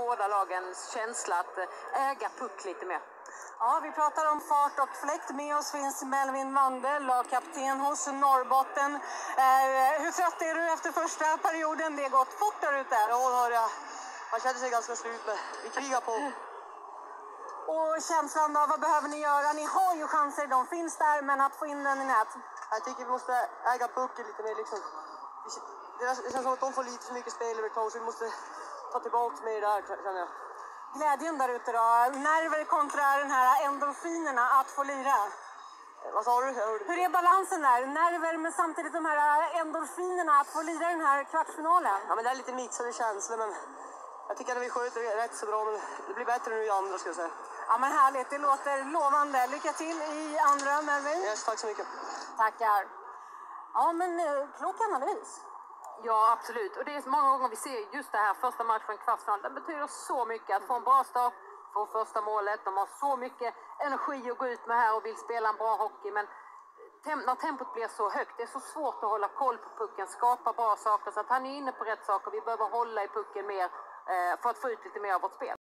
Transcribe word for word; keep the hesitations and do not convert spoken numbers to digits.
båda lagens känsla att äga puck lite mer. Ja, vi pratar om fart och fläkt. Med oss finns Melvin Wande, lagkapten hos Norrbotten. Eh, hur trött är du efter första perioden? Det har gått fort där ute. Ja, hör jag. Man känner sig ganska slut, men vi krigar på. Och känslan då, vad behöver ni göra? Ni har ju chanser, de finns där, men att få in den i nät. Jag tycker vi måste äga pucken lite mer. Liksom. Det känns som att de får lite för mycket spel över ett tag, så vi måste ta tillbaka mer där, känner jag. Glädjen där ute då, nerver kontra den här endorfinerna att få lira. Vad sa du? Hur är balansen där? Nerver men samtidigt de här endorfinerna att få lira den här kvartsfinalen. Ja, men det är lite mixade känslor, men jag tycker att vi sköter det rätt så bra, men det blir bättre nu i andra, ska jag säga. Ja, men härligt, det låter lovande. Lycka till i andra, Melvin. Yes, tack så mycket. Tackar. Ja, men eh, klok analys. Ja, absolut. Och det är många gånger vi ser just det här första matchen, kvartsfinal. Det betyder så mycket att få en bra start, få första målet. De har så mycket energi att gå ut med här och vill spela en bra hockey. Men tem- när tempot blir så högt, det är så svårt att hålla koll på pucken, skapa bra saker. Så att han är inne på rätt saker. Vi behöver hålla i pucken mer eh, för att få ut lite mer av vårt spel.